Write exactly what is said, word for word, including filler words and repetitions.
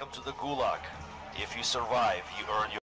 welcome to the gulag. If you survive, you earn your